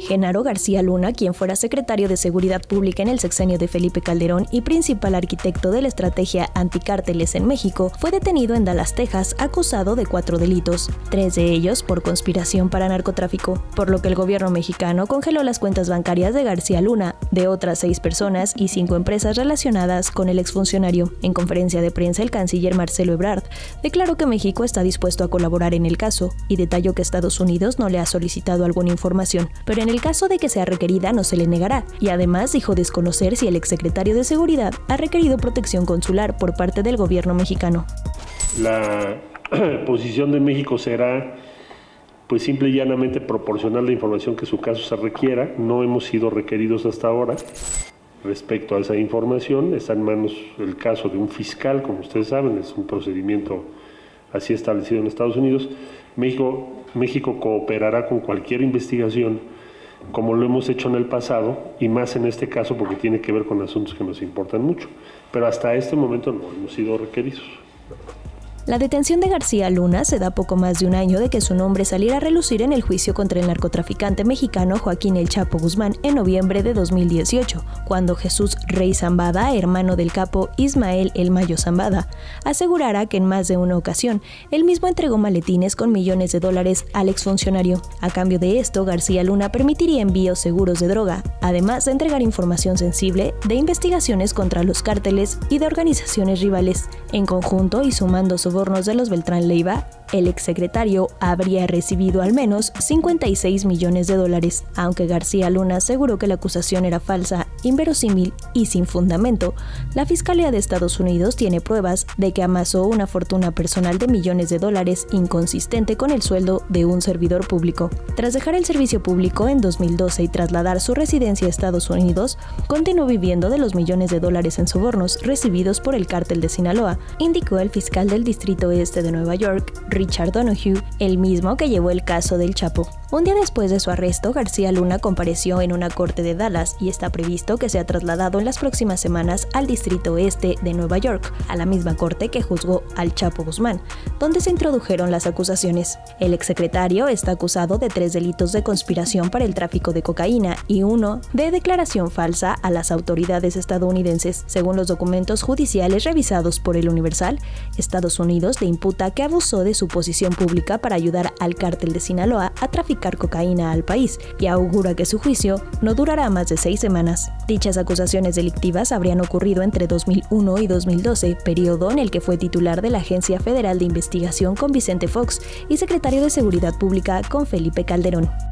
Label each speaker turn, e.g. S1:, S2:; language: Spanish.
S1: Genaro García Luna, quien fuera secretario de Seguridad Pública en el sexenio de Felipe Calderón y principal arquitecto de la estrategia anticárteles en México, fue detenido en Dallas, Texas, acusado de 4 delitos, 3 de ellos por conspiración para narcotráfico, por lo que el gobierno mexicano congeló las cuentas bancarias de García Luna, de otras 6 personas y 5 empresas relacionadas con el exfuncionario. En conferencia de prensa, el canciller Marcelo Ebrard declaró que México está dispuesto a colaborar en el caso y detalló que Estados Unidos no le ha solicitado alguna información, pero en el caso de que sea requerida no se le negará, y además dijo desconocer si el exsecretario de Seguridad ha requerido protección consular por parte del gobierno mexicano.
S2: La posición de México será pues simple y llanamente proporcionar la información que su caso se requiera. No hemos sido requeridos hasta ahora respecto a esa información. Está en manos el caso de un fiscal, como ustedes saben, es un procedimiento así establecido en Estados Unidos. México cooperará con cualquier investigación como lo hemos hecho en el pasado, y más en este caso porque tiene que ver con asuntos que nos importan mucho, pero hasta este momento no hemos sido requeridos.
S1: La detención de García Luna se da poco más de un año de que su nombre saliera a relucir en el juicio contra el narcotraficante mexicano Joaquín El Chapo Guzmán en noviembre de 2018, cuando Jesús Rey Zambada, hermano del capo Ismael El Mayo Zambada, asegurara que en más de una ocasión él mismo entregó maletines con millones de dólares al exfuncionario. A cambio de esto, García Luna permitiría envíos seguros de droga, además de entregar información sensible de investigaciones contra los cárteles y de organizaciones rivales. En conjunto y sumando sobornos de los Beltrán Leiva, el exsecretario habría recibido al menos 56 millones de dólares. Aunque García Luna aseguró que la acusación era falsa, inverosímil y sin fundamento, la Fiscalía de Estados Unidos tiene pruebas de que amasó una fortuna personal de millones de dólares inconsistente con el sueldo de un servidor público. Tras dejar el servicio público en 2012 y trasladar su residencia a Estados Unidos, continuó viviendo de los millones de dólares en sobornos recibidos por el cártel de Sinaloa, indicó el fiscal del Distrito Este de Nueva York, Richard Donoghue, el mismo que llevó el caso del Chapo. Un día después de su arresto, García Luna compareció en una corte de Dallas y está previsto que sea trasladado en las próximas semanas al Distrito Este de Nueva York, a la misma corte que juzgó al Chapo Guzmán, donde se introdujeron las acusaciones. El exsecretario está acusado de 3 delitos de conspiración para el tráfico de cocaína y 1 de declaración falsa a las autoridades estadounidenses. Según los documentos judiciales revisados por El Universal, Estados Unidos le imputa que abusó de su posición pública para ayudar al cártel de Sinaloa a traficar cocaína al país y augura que su juicio no durará más de 6 semanas. Dichas acusaciones delictivas habrían ocurrido entre 2001 y 2012, periodo en el que fue titular de la Agencia Federal de Investigación con Vicente Fox y secretario de Seguridad Pública con Felipe Calderón.